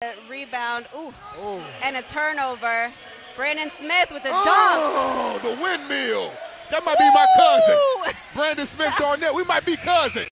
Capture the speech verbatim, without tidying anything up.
Rebound. Ooh. Oh. And a turnover. Brandon Smith with a dunk. Oh, the windmill. That might be my cousin. Brandon Smith Garnett. We might be cousins.